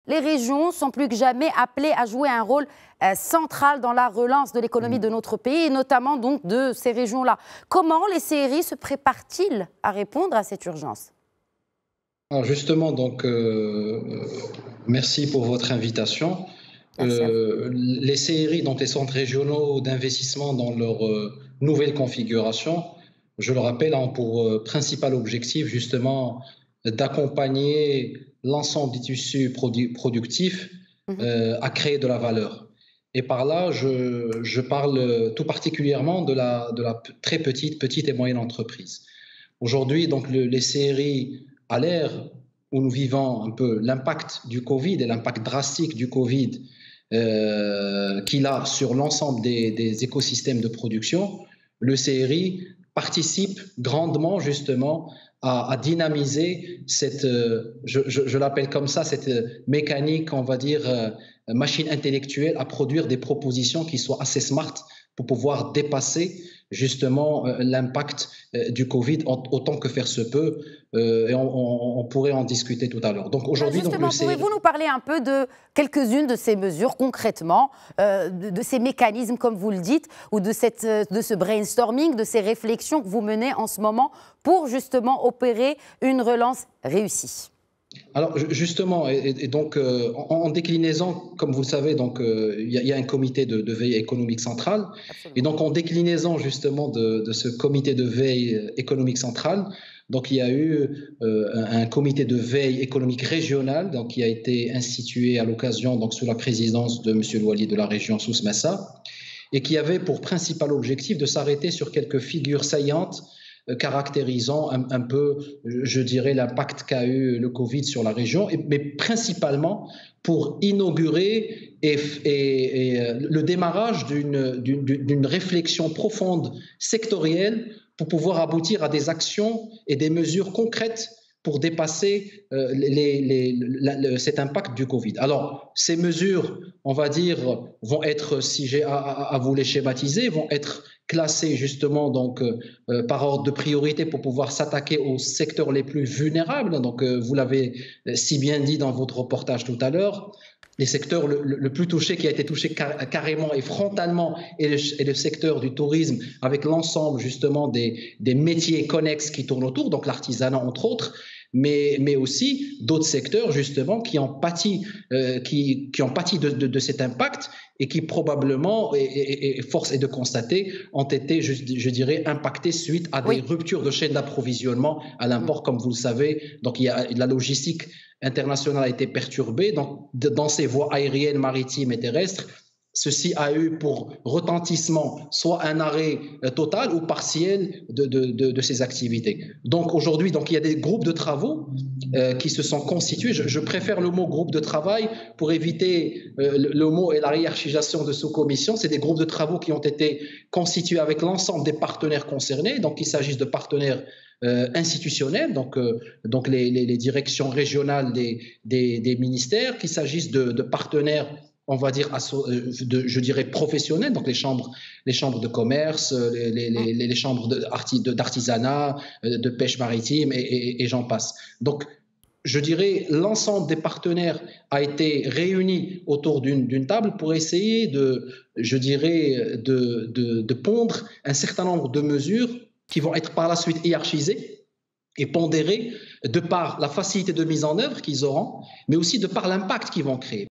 les régions sont plus que jamais appelées à jouer un rôle central dans la relance de l'économie de notre pays, et notamment donc de ces régions-là. Comment les CRI se préparent-ils à répondre à cette urgence? Alors justement, donc, merci pour votre invitation. Merci à vous. Les CRI, donc les centres régionaux d'investissement dans leur nouvelle configuration, je le rappelle, ont pour principal objectif justement d'accompagner l'ensemble des tissus productifs à créer de la valeur. Et par là, je parle tout particulièrement de la très petite et moyenne entreprise. Aujourd'hui, donc les CRI, à l'ère où nous vivons un peu l'impact du Covid et l'impact drastique du Covid qu'il a sur l'ensemble des écosystèmes de production, le CRI participe grandement justement à dynamiser cette, je l'appelle comme ça, cette mécanique, on va dire, machine intellectuelle à produire des propositions qui soient assez smart pour pouvoir dépasser justement l'impact du Covid autant que faire se peut, et on pourrait en discuter tout à l'heure. Donc aujourd'hui, pouvez-vous nous parler un peu de quelques-unes de ces mesures concrètement, de ces mécanismes comme vous le dites, ou de ce brainstorming, de ces réflexions que vous menez en ce moment pour justement opérer une relance réussie? Alors justement, et donc en déclinaison, comme vous le savez, donc il y a un comité de veille économique centrale. Absolument. Et donc en déclinaison justement de ce comité de veille économique centrale, donc il y a eu un comité de veille économique régional, donc qui a été institué à l'occasion, donc sous la présidence de Monsieur Louali de la région Souss-Massa, et qui avait pour principal objectif de s'arrêter sur quelques figures saillantes caractérisant un peu, je dirais, l'impact qu'a eu le Covid sur la région, mais principalement pour inaugurer le démarrage d'une réflexion profonde sectorielle pour pouvoir aboutir à des actions et des mesures concrètes pour dépasser cet impact du Covid. Alors, ces mesures, on va dire, vont être, si j'ai à vous les schématiser, vont être classées justement donc, par ordre de priorité pour pouvoir s'attaquer aux secteurs les plus vulnérables. Donc, vous l'avez si bien dit dans votre reportage tout à l'heure, les secteurs le plus touché, qui a été touché carrément et frontalement, est le secteur du tourisme, avec l'ensemble justement des métiers connexes qui tournent autour, donc l'artisanat entre autres, mais aussi d'autres secteurs justement qui ont pâti, de cet impact et qui probablement, et force est de constater, ont été, je dirais, impactés suite à des ruptures de chaîne d'approvisionnement à l'import, comme vous le savez. Donc il y a la logistique internationale a été perturbée dans ses voies aériennes, maritimes et terrestres. Ceci a eu pour retentissement soit un arrêt total ou partiel de ces activités. Donc aujourd'hui, il y a des groupes de travaux qui se sont constitués. Je préfère le mot groupe de travail pour éviter le mot et la hiérarchisation de sous-commission. C'est des groupes de travaux qui ont été constitués avec l'ensemble des partenaires concernés. Donc il s'agisse de partenaires institutionnels, donc les directions régionales des ministères, qu'il s'agisse de partenaires, on va dire, je dirais professionnels, donc les chambres de commerce, les chambres d'artisanat, de pêche maritime, et j'en passe. Donc, je dirais, l'ensemble des partenaires a été réuni autour d'une table pour essayer de pondre un certain nombre de mesures qui vont être par la suite hiérarchisées et pondérées de par la facilité de mise en œuvre qu'ils auront, mais aussi de par l'impact qu'ils vont créer.